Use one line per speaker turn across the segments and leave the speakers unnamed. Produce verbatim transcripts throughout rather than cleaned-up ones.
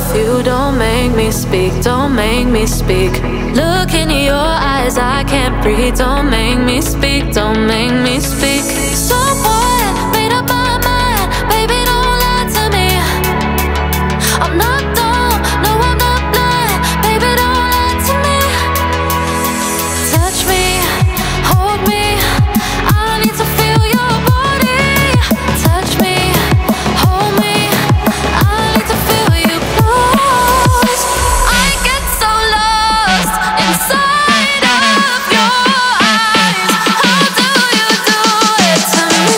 you, don't make me speak, don't make me speak. Look in your eyes, I can't breathe, don't make me speak, don't make me speak. Someone made up my mind, baby, don't lie to me. I'm not dumb, no, I'm not blind, baby, don't lie to me. Touch me, hold me, I need to feel your body. Touch me, hold me, I need to feel you close. I get so lost inside of your eyes. How do you do it to me?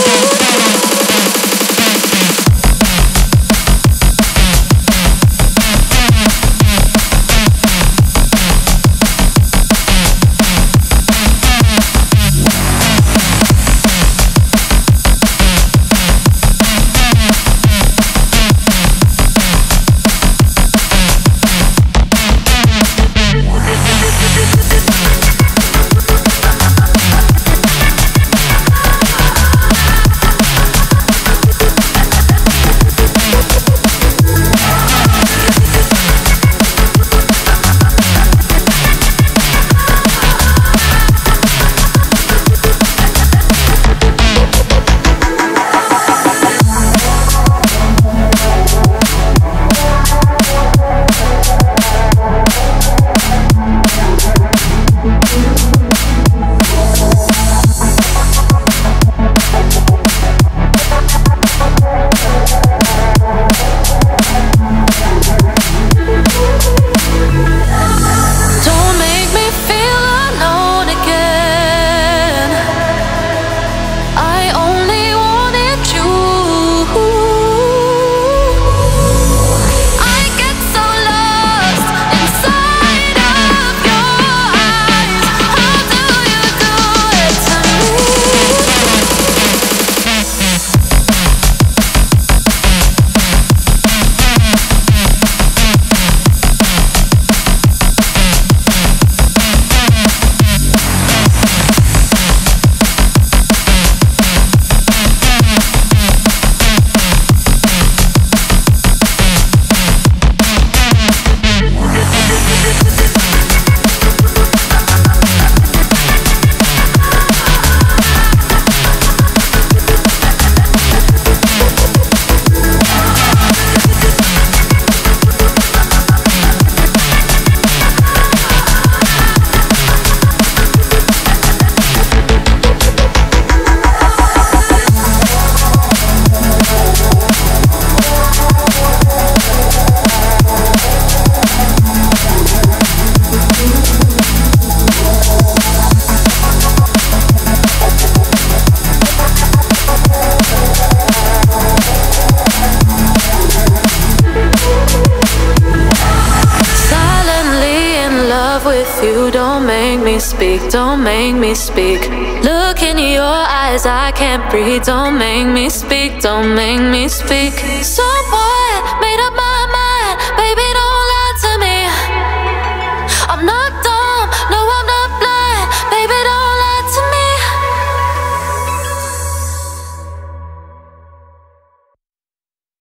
You don't make me speak, don't make me speak. Look in your eyes, I can't breathe. Don't make me speak, don't make me speak. Someone made up my